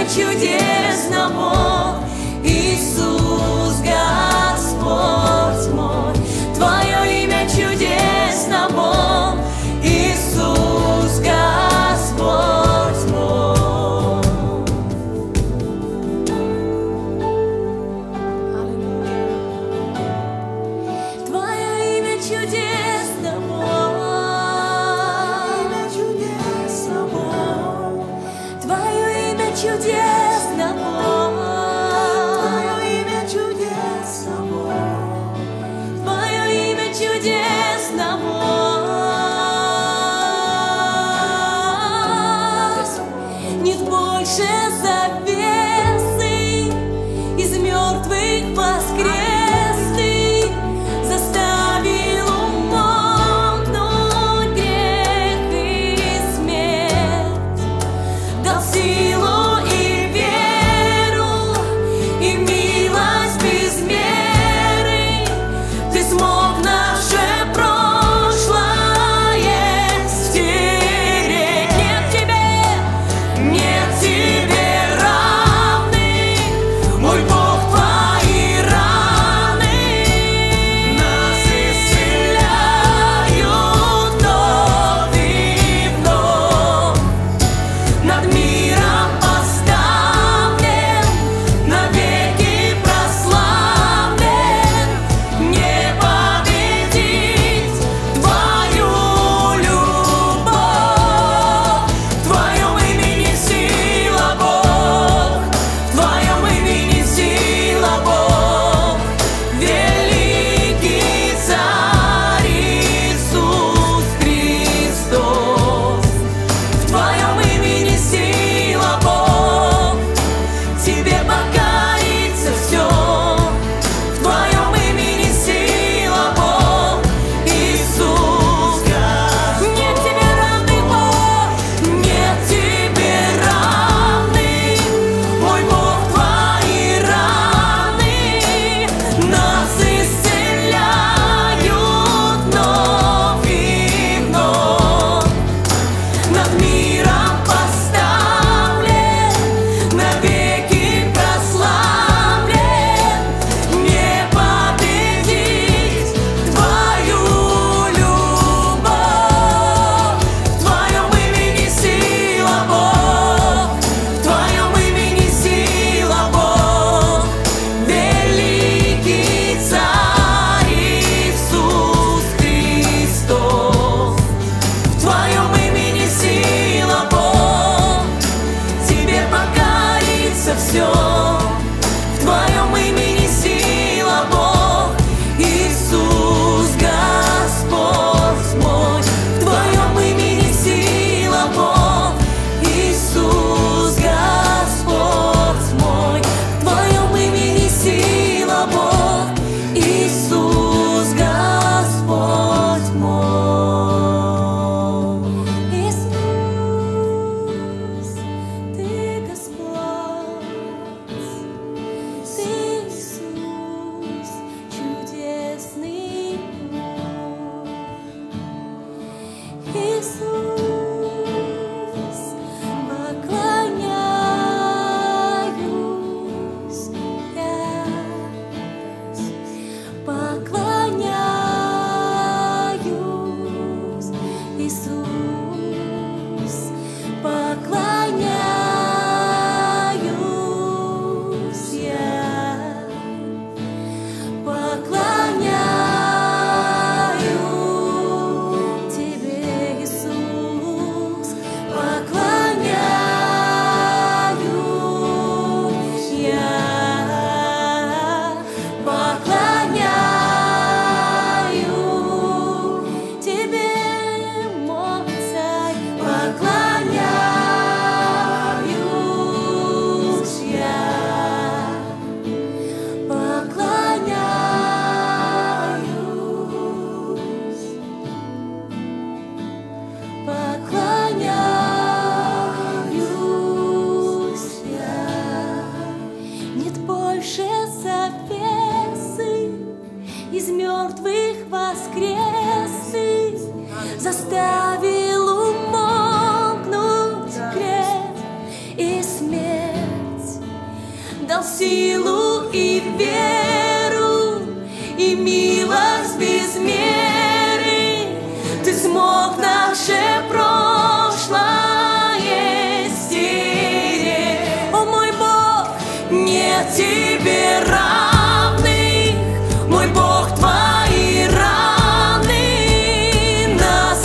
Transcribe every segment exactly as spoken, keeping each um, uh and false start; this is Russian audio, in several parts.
чудесному, Иисус Господь мой. Твое имя чудесному, Иисус Господь мой. Твое имя чудесному, Твое имя чудесному, Твое имя чудесному, Твое имя чудесному. Нет больше завесы, из мертвых воскресный заставил умолкнуть грех и смерть, дал силу и дал силу и веру, и милость без меры. Ты смог наше прошлое стереть. О мой Бог, нет тебе равных, мой Бог, твои раны нас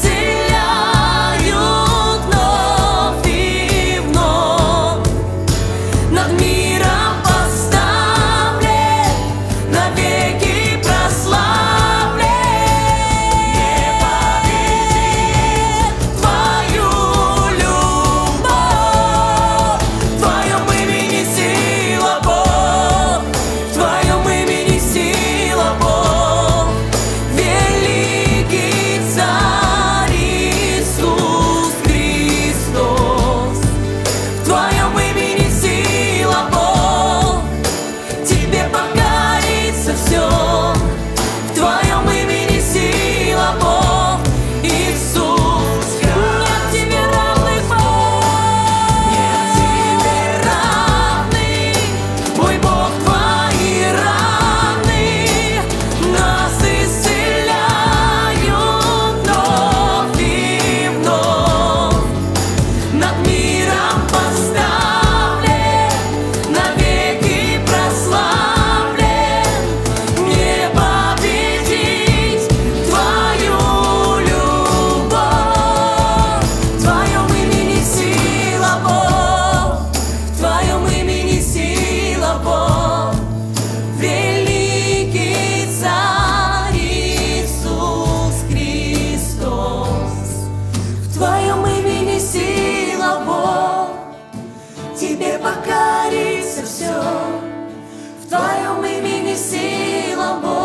исцеляют вновь и вновь. Над миром поставлен, навеки прославлен. Не победит твою любовь, в твоем имени сила, Бог, в твоем имени сила, Бог. Великий Царь Иисус Христос, в твоем имени сила, Бог, тебе покорится все. В твоем имени сила, Бог, Иисус. Нет тебе равных, Бог, нет тебе равных, мой Бог, твои раны нас исцеляют вновь и вновь. Над миром поставлен, навеки прославлен. Не победить твою любовь, в твоем имени сила, Бог, в твоем имени сила, Бог. Великий Царь Иисус Христос, в твоем имени сила, Бог, тебе покорится все. В твоем имени сила, Бог.